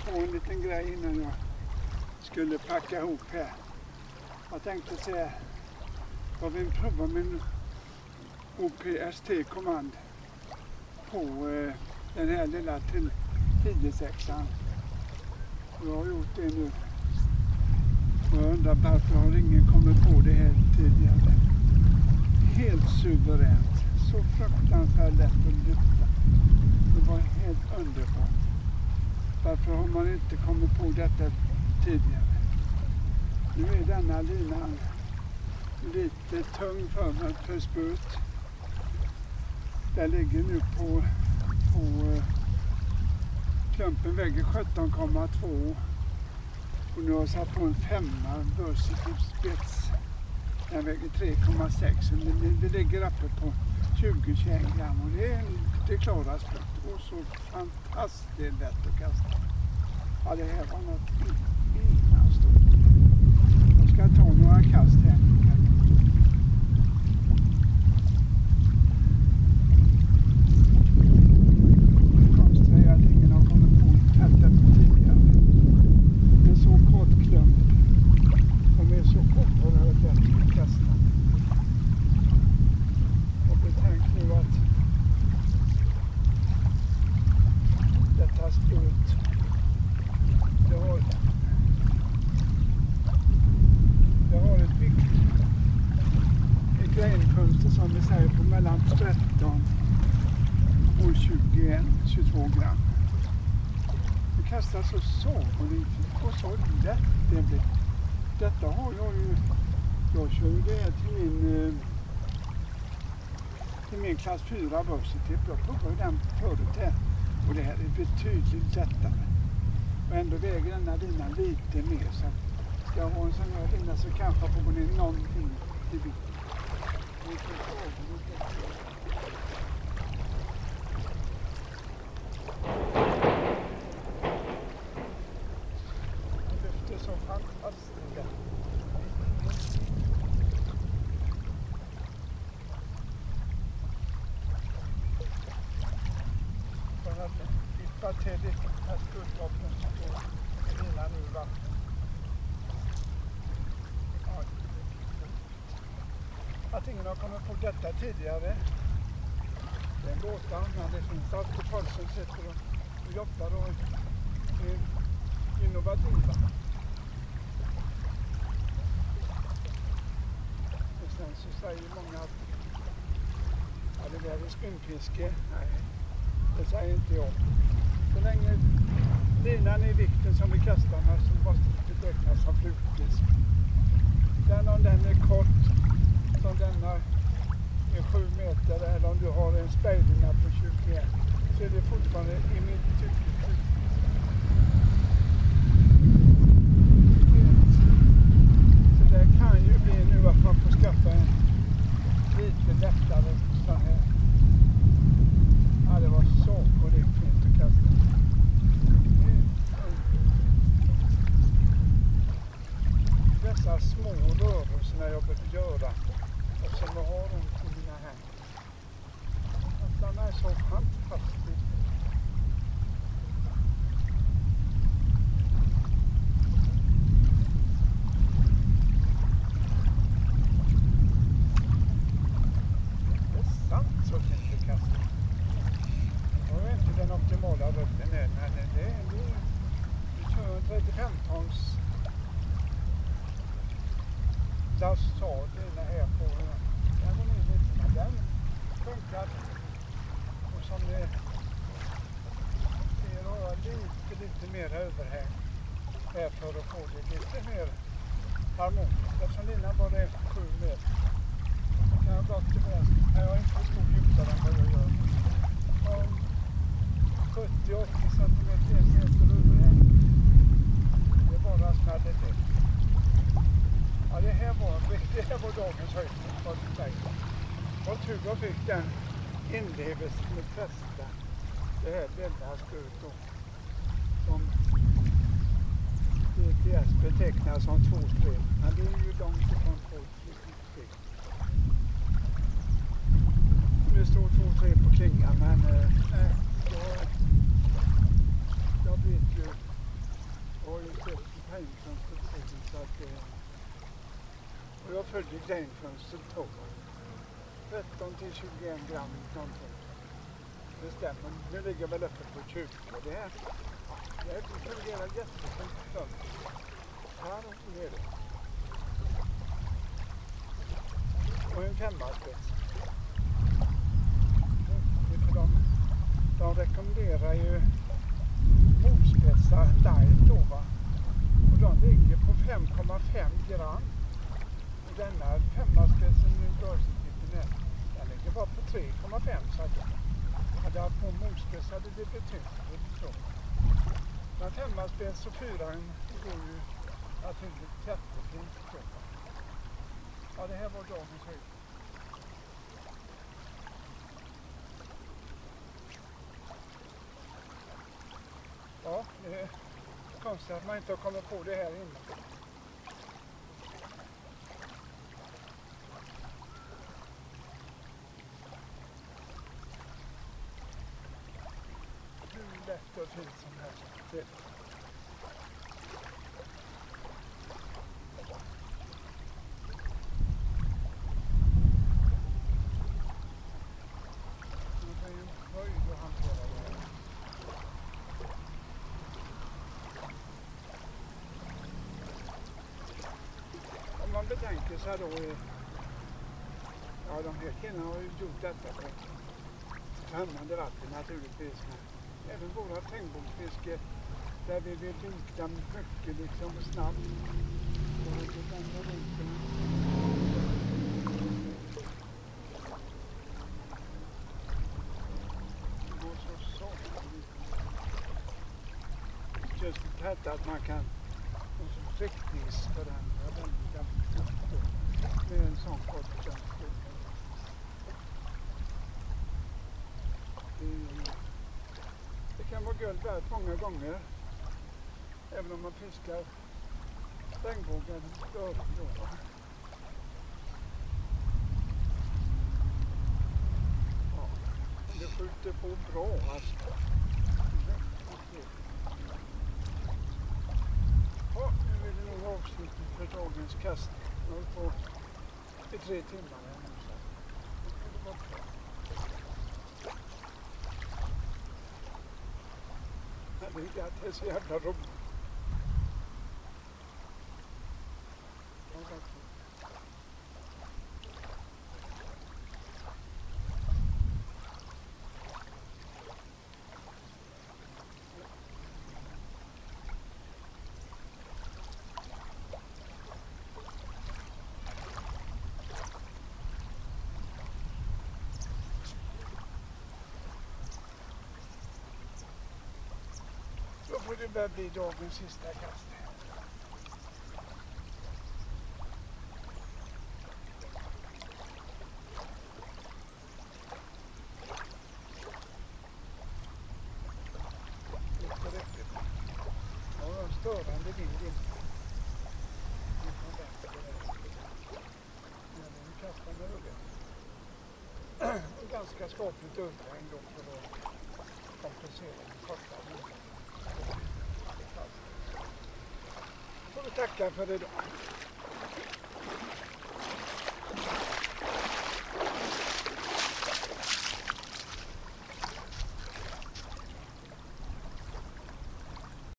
på en liten grej innan jag skulle packa ihop här. Jag tänkte säga, jag vill prova min OPST-kommand på den här lilla 10-6an. Jag har gjort det nu. Och jag undrar varför har ingen kommit på det här tidigare. Helt suveränt. Så fruktansvärt lätt att lyfta. Det var helt underbart. Varför har man inte kommit på detta tidigare? Nu är denna linan lite tung för mig för spöt. Den ligger nu på klumpen väger 17,2 och nu har jag satt på en 5:a versatil spets. Den väger 3,6 det ligger uppe på 20-21 gram och det klarar spöt och så fantastiskt lätt att kasta. Ja, det här var något innan stort. Jag ska ta några kast här. Konstigt är att ingen har kommit på detta tidigare. En så kort klump. De är så oerhört lätt att kasta. Och betänk nu att detta spöt det har ett grainfönster som vi säger på mellan 13 och 21-22 gram. Det kastas så sagolikt och så lätt det blir. Detta har jag kör ju det till min klass 4 börsetip. Jag provade den förut här och det här är betydligt lättare. Och ändå väger denna linan lite mer så att ska jag ha en sån här lina så kanske jag får gå ner någonting i vikt. Det är så fantastiskt. För att vippa till lite här skuldvapen som står linan ur vattnet. Att ingen har kommit på detta tidigare. Det är en gåta, men det finns alltid folk som sitter och jobbar och är innovativa. Och sen så säger många att ja, det där är spinnfiske. Nej, det säger inte jag. Så länge linan är vikten som vi kastar med så måste det betecknas som flugfisk. Den om den är kort som denna är 7 meter eller om du har en spejlina på 21 så är det fortfarande i mitt tycke så det kan ju bli nu att man får skaffa en lite lättare sån här. Ja, det var så korrekt fint att kasta. Dessa små rörelserna jag behöver göra och som jag har runt i mina händer. Den är så fantastisk. Det är sant så fint att kasta. Jag vet inte den optimala röden är, men det är vi kör en 35 tons lastsadlarna här på den går ner lite, men den funkar och som det har lite mer överhäng här för att få det lite mer harmoniskt eftersom linan bara är 7 meter. Jag kan ha gått till vänster, jag har inte stor djupare än vad jag gör. Om 70-80 cm, 1 meter överhäng, det är bara smäller till. Ja, det här var dagens höjdpunkt. Och tur jag fick den inlevelsen med testa det här lilla spöet då. Som DTS betecknas som 2-3. Men det är ju långt ifrån 2-3. Det står 2-3 på klingan men jag vet ju Och jag följer gränfönstret på 13 till 21 gram någonting. Det stämmer. Nu ligger väl uppe på 20. Det här fungerar jättefint. Här nere. Och en 5-spets. De rekommenderar ju movspetsar light då, va? Och de ligger på 5,5 gram. Och denna 5-spetsen nu börsetippen den ligger bara på 3,5, så att hade jag haft på movspets hade det betytt så. Men 5-spets och 4 går ju naturligt jättefint så. Ja, det här var dagens höjd. Ja, det är konstigt att man inte har kommit på det här inne. Hur lätt och fint som helst. Om man betänker sig då, ja, de här killarna har ju gjort detta på främmande vatten naturligtvis, men även våra regnbågsfiske där vi vill vika mycket liksom snabbt. Så det vänder runt det går så just detta att man kan riktigt förändra väldigt fort med en sån kort tjänst. Det kan vara guld värt många gånger, även om man fiskar regnbågen då. Ja, det skjuter på bra alltså. Ja, nu är det nog avslutning för dagens kast. Jag har på i 3 timmar här nu, så det var bra. Det är så jävla roligt. Då får det börja bli dagens sista kast. Inte riktigt. Ja, en störande vind in. Nu kastar med hugget. Ganska skapligt underhäng då för att kompensera den korta vinden. Får vi tacka för idag.